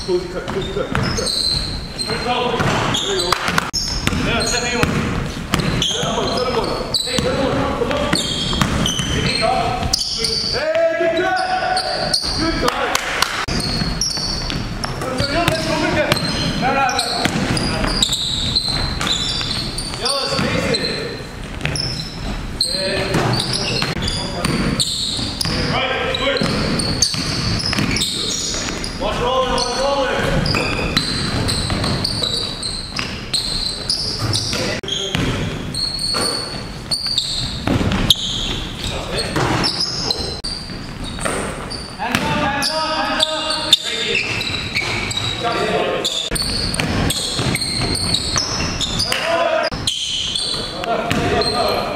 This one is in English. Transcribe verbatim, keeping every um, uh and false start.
Cozy cut, cozy cut, cozy cut. There you go. Yeah, set me one. Set him one, set him one. Hey, set him one. Come on. Hey, good cut. Good cut. Let's go again. No, no, no. Yellow, space it. Yeah. Right, good. Watch rolling, watch rolling. Hands up, hands up, hands up. Got it. Up, up, up.